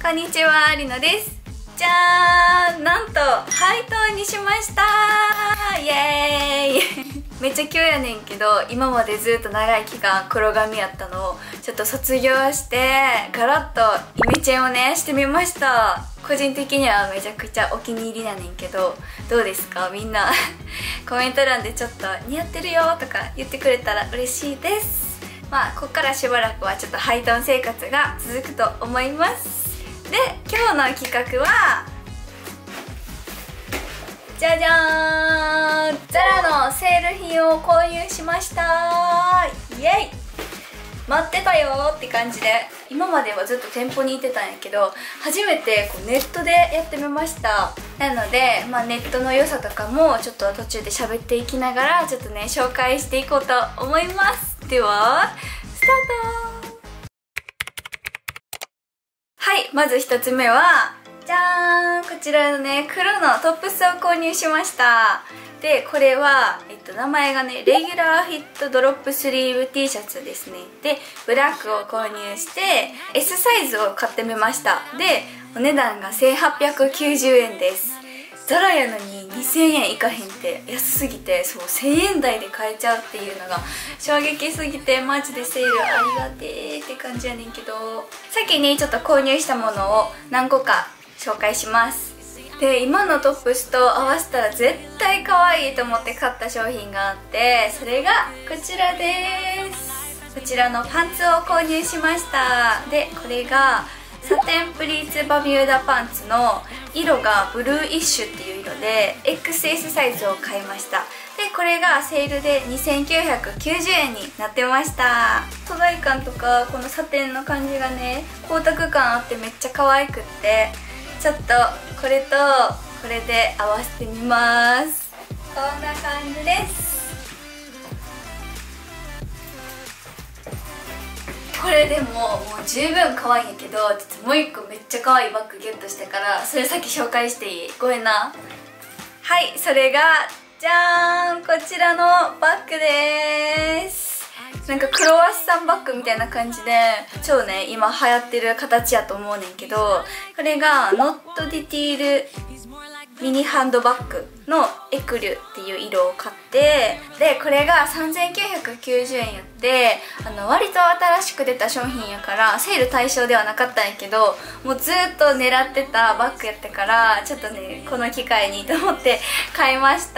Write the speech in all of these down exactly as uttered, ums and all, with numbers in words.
こんにちは、りのです。じゃーん、なんとハイトーンにしましたー。イエーイめっちゃ急やねんけど、今までずっと長い期間黒髪やったのをちょっと卒業してガラッとイメチェンをねしてみました。個人的にはめちゃくちゃお気に入りやねんけど、どうですかみんなコメント欄でちょっと似合ってるよとか言ってくれたら嬉しいです。まあこっからしばらくはちょっとハイトーン生活が続くと思います。で、今日の企画はじゃじゃーん、ザラのセール品を購入しましたー。イエイ、待ってたよーって感じで、今まではずっと店舗に行ってたんやけど、初めてこうネットでやってみました。なので、まあ、ネットの良さとかもちょっと途中で喋っていきながらちょっとね紹介していこうと思います。ではスタート。はい、まずひとつめはじゃーん、こちらのね黒のトップスを購入しました。でこれは、えっと、名前がねレギュラーフィットドロップスリーブ T シャツですね。でブラックを購入して エス サイズを買ってみました。でお値段がせんはっぴゃくきゅうじゅうえんです。ザラやのににせんえんいかへんって安すぎて、そうせんえん台で買えちゃうっていうのが衝撃すぎて、マジでセールありがてーって感じやねんけど、先にちょっと購入したものを何個か紹介します。で今のトップスと合わせたら絶対可愛いと思って買った商品があって、それがこちらです。こちらのパンツを購入しました。でこれがサテンプリーツバミューダパンツの色がブルーイッシュっていう色で エックスエス サイズを買いました。でこれがセールでにせんきゅうひゃくきゅうじゅうえんになってました。素材感とかこのサテンの感じがね光沢感あってめっちゃ可愛くって、ちょっとこれとこれで合わせてみます。こんな感じです。これでももう十分可愛いんやけど、ちょっともう一個めっちゃ可愛いバッグゲットしたから、それ先紹介していい？ごめんな。はい、それがじゃーん、こちらのバッグです。なんかクロワッサンバッグみたいな感じで超ね今流行ってる形やと思うねんけど、これがノットディティールミニハンドバッグのエクリュっていう色を買って、でこれがさんぜんきゅうひゃくきゅうじゅうえんやって、あの割と新しく出た商品やからセール対象ではなかったんやけど、もうずっと狙ってたバッグやったから、ちょっとねこの機会にと思って買いました。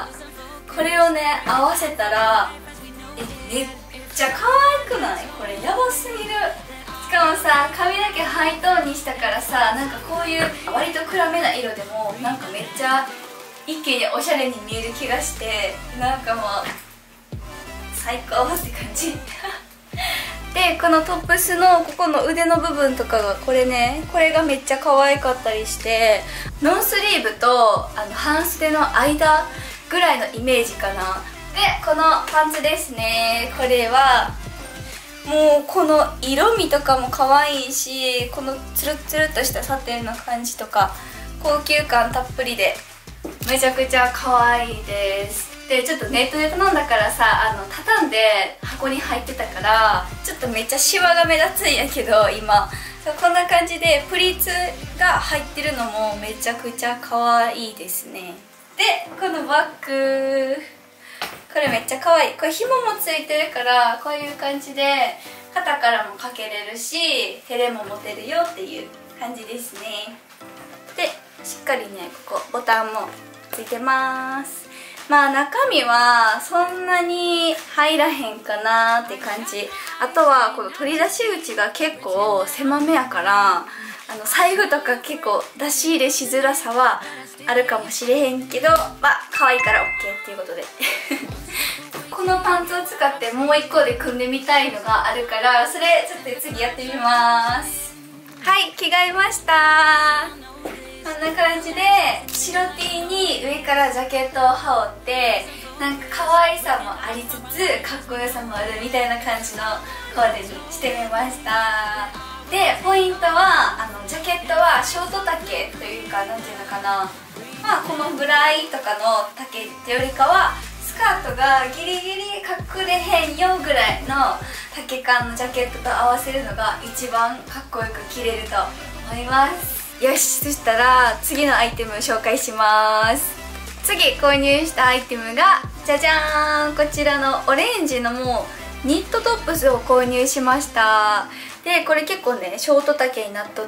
これをね合わせたらえめっちゃ可愛くない？これやばすぎる。しかもさ、髪の毛ハイトーンにしたからさ、なんかこういう割と暗めな色でもなんかめっちゃ一気におしゃれに見える気がして、なんかもう最高って感じでこのトップスのここの腕の部分とかがこれね、これがめっちゃ可愛かったりして、ノンスリーブとあの半袖の間ぐらいのイメージかな。でこのパンツですね、これはもうこの色味とかも可愛いし、このツルツルっとしたサテンの感じとか高級感たっぷりでめちゃくちゃ可愛いです。でちょっとネットで頼んだからさ、あの畳んで箱に入ってたからちょっとめっちゃシワが目立つんやけど、今そうこんな感じでプリーツが入ってるのもめちゃくちゃ可愛いですね。でこのバッグ、これめっちゃ可愛い。これ紐もついてるからこういう感じで肩からもかけれるし手でも持てるよっていう感じですね。でしっかりねここボタンもついてます。まあ中身はそんなに入らへんかなって感じ。あとはこの取り出し口が結構狭めやから、あの財布とか結構出し入れしづらさはあるかもしれへんけど、まあ可愛いから オーケー っていうことでこのパンツを使ってもう一個で組んでみたいのがあるから、それちょっと次やってみます。はい、着替えました。こんな感じで白 T に上からジャケットを羽織って、なんか可愛さもありつつかっこよさもあるみたいな感じのコーデにしてみました。でポイントはあのジャケットはショート丈というか、なんていうのかな、まあこのぐらいとかの丈ってよりかはスカートがギリギリ隠れへんよぐらいの丈感のジャケットと合わせるのが一番かっこよく着れると思思います。よし、そしたら次のアイテム紹介します。次購入したアイテムがじゃじゃーん、こちらのオレンジのもうニットトップスを購入しました。でこれ結構ねショート丈になっとって、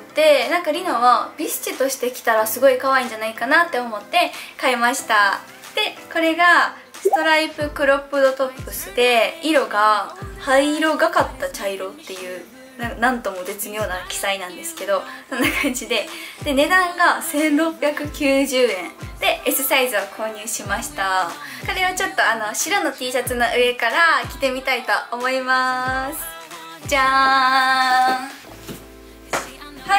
なんかリナはビスチェとして着たらすごい可愛いんじゃないかなって思って買いました。でこれがストライプクロップドトップスで、色が灰色がかった茶色っていうな, なんとも絶妙な記載なんですけど、そんな感じで、で値段がせんろっぴゃくきゅうじゅうえんで エス サイズを購入しました。これをちょっとあの白の T シャツの上から着てみたいと思います。じゃーん。はい、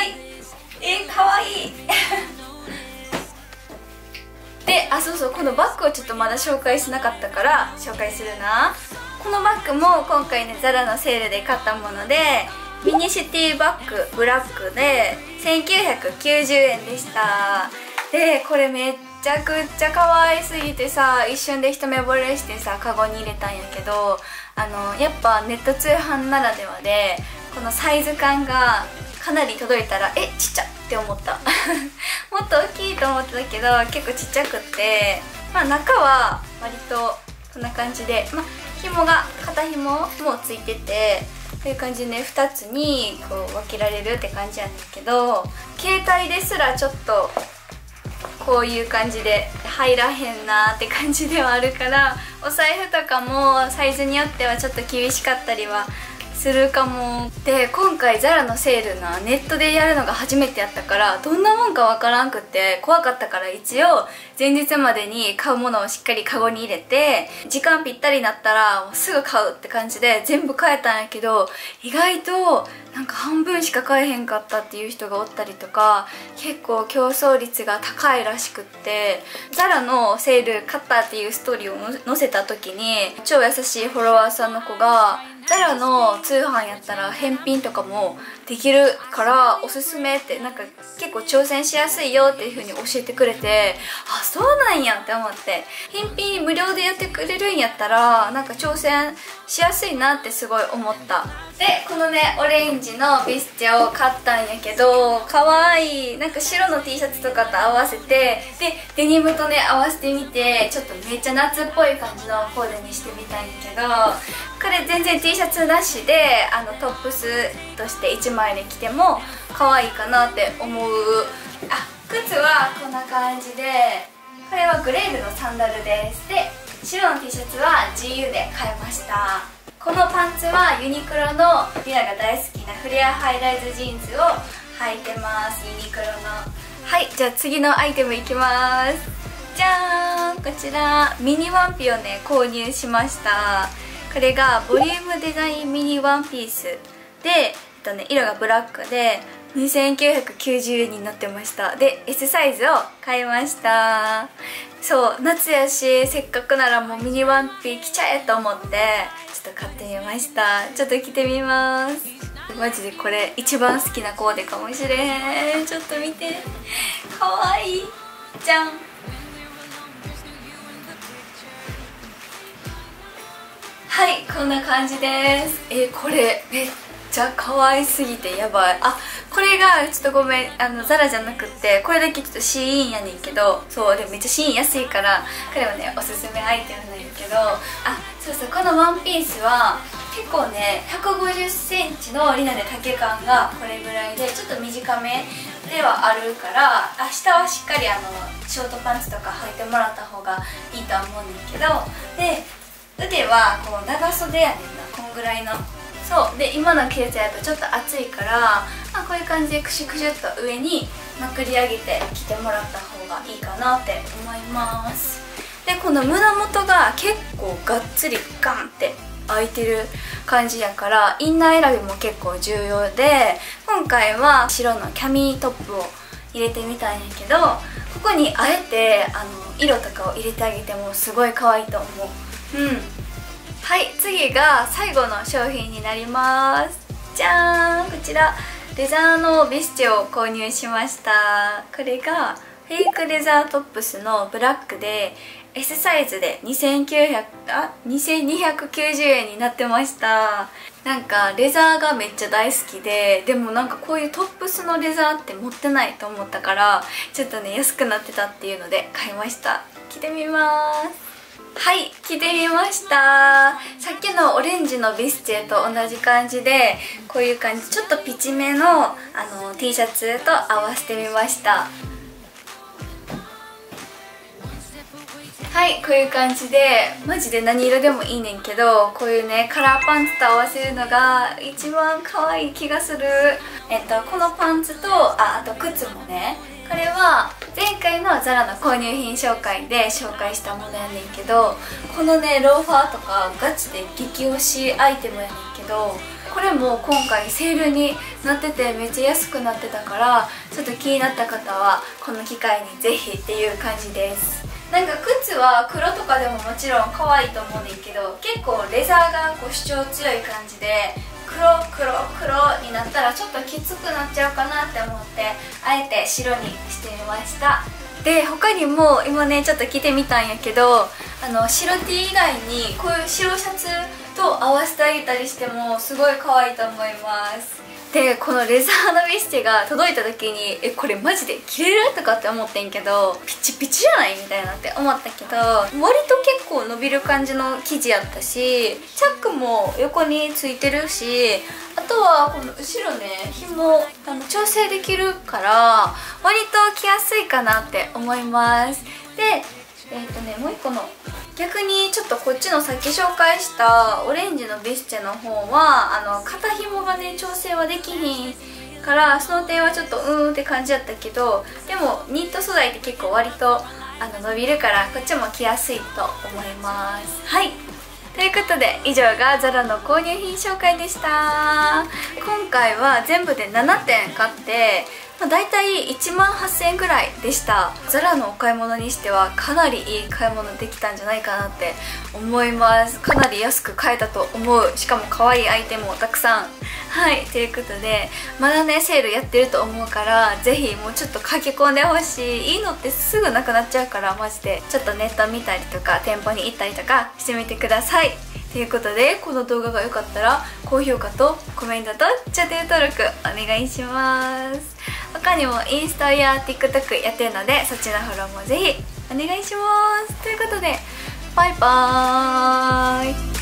えー、かわいいで、あ、そうそう、このバッグをちょっとまだ紹介しなかったから紹介するな。このバッグも今回ねザラのセールで買ったもので、ミニシティバッグブラックでせんきゅうひゃくきゅうじゅうえんでした。でこれめっちゃくちゃ可愛すぎてさ、一瞬で一目惚れしてさカゴに入れたんやけど、あのやっぱネット通販ならではでこのサイズ感がかなり届いたらえちっちゃって思ったもっと大きいと思ってたけど結構ちっちゃくって、まあ中は割とこんな感じで、まあ紐が肩紐もついてて、こういう感じでねふたつにこう分けられるって感じやねんけど、携帯ですらちょっとこういう感じで入らへんなって感じではあるから、お財布とかもサイズによってはちょっと厳しかったりはするかも。で今回ザラのセールなネットでやるのが初めてやったから、どんなもんかわからんくって怖かったから、一応前日までに買うものをしっかりカゴに入れて、時間ぴったりになったらもうすぐ買うって感じで全部買えたんやけど、意外となんか半分しか買えへんかったっていう人がおったりとか、結構競争率が高いらしくって、ザラのセール買ったっていうストーリーを載せた時に超優しいフォロワーさんの子がザラの通販やったら返品とかもできるからおすすめって、なんか結構挑戦しやすいよっていう風に教えてくれて、あ、そうなんやって思って、返品無料でやってくれるんやったらなんか挑戦しやすいなってすごい思った。でこのねオレンジのビスチェを買ったんやけど、かわいい。なんか白の T シャツとかと合わせて、でデニムとね合わせてみて、ちょっとめっちゃ夏っぽい感じのコーデにしてみたんやけど、これ全然 T シャツなしであのトップスとしていちまいで着ても可愛いかなって思う。あ、靴はこんな感じで、これはグレールのサンダルです。で白の T シャツは ジーユー で買いました。このパンツはユニクロのリナが大好きなフレアハイライズジーンズを履いてます。ユニクロの。はい、じゃあ次のアイテムいきます。じゃーん、こちらミニワンピをね購入しました。これがボリュームデザインミニワンピースで、えっとね、色がブラックでにせんきゅうひゃくきゅうじゅうえんになってました。で エス サイズを買いました。そう、夏やしせっかくならもうミニワンピ着ちゃえと思ってちょっと買ってみました。ちょっと着てみます。マジでこれ一番好きなコーデかもしれへん。ちょっと見て、かわいいじゃん。はい、こんな感じです。え、これめっちゃ可愛すぎてやばい。あ、これがちょっとごめん、あのザラじゃなくってこれだけちょっとシーインやねんけど、そうでもめっちゃシーイン安いからこれはねおすすめアイテムなんやけど、あ、そうそう、このワンピースは結構ねひゃくごじゅっセンチのリナで丈感がこれぐらいでちょっと短めではあるから、あ、下はしっかりあのショートパンツとか履いてもらった方がいいとは思うねんけど、で腕はこう長袖やねんな、こんぐらいの。そうで今の季節やとちょっと暑いから、まあ、こういう感じでクシュクシュっと上にまくり上げて着てもらった方がいいかなって思います。でこの胸元が結構がっつりガンって開いてる感じやから、インナー選びも結構重要で、今回は白のキャミトップを入れてみたんやけど、ここにあえてあの色とかを入れてあげてもすごい可愛いと思う。うん、はい、次が最後の商品になります。じゃーん、こちらレザーのビスチェを購入しました。これがフェイクレザートップスのブラックで エス サイズでにせんきゅうひゃくあにせんにひゃくきゅうじゅうえんになってました。なんかレザーがめっちゃ大好きで、でもなんかこういうトップスのレザーって持ってないと思ったから、ちょっとね安くなってたっていうので買いました。着てみます。はい、着てみました。さっきのオレンジのビスチェと同じ感じで、こういう感じちょっとピチめのあの T シャツと合わせてみました。はい、こういう感じでマジで何色でもいいねんけど、こういうねカラーパンツと合わせるのが一番可愛い気がする。えっとこのパンツとああと靴もね、これは前回のザラの購入品紹介で紹介したものやねんけど、このねローファーとかガチで激推しアイテムやねんけど、これも今回セールになっててめっちゃ安くなってたから、ちょっと気になった方はこの機会にぜひっていう感じです。なんか靴は黒とかでももちろん可愛いと思うねんけど、結構レザーがこう主張強い感じで黒黒黒になったらちょっときつくなっちゃうかなって思って、あえて白にしてみました。で他にも今ねちょっと着てみたんやけど、あの白 T 以外にこういう白シャツと合わせてあげたりしてもすごい可愛いと思います。でこのレザーのビスチェが届いた時にえこれマジで着れるとかって思ってんけど、ピチピチじゃないみたいなって思ったけど、割と結構伸びる感じの生地やったし、チャックも横についてるし、あとはこの後ろね紐あの調整できるから割と着やすいかなって思います。でえっとねもう一個の逆にちょっとこっちのさっき紹介したオレンジのビスチェの方はあの肩紐がね調整はできひんから、その点はちょっとうーんって感じだったけど、でもニット素材って結構割とあの伸びるからこっちも着やすいと思います。はい、ということで以上がザラの購入品紹介でした。今回は全部でななてん買って、まあ、大体いちまんはっせんえんぐらいでした。ザラのお買い物にしてはかなりいい買い物できたんじゃないかなって思います。かなり安く買えたと思う。しかも可愛いアイテムもたくさん。はい、ということでまだねセールやってると思うから、ぜひもうちょっと駆け込んでほしい。いいのってすぐなくなっちゃうから、マジでちょっとネット見たりとか店舗に行ったりとかしてみてください。ということでこの動画が良かったら高評価とコメントとチャンネル登録お願いします。他にもインスタや TikTok やってるので、そっちのフォローもぜひお願いします。ということでバイバーイ。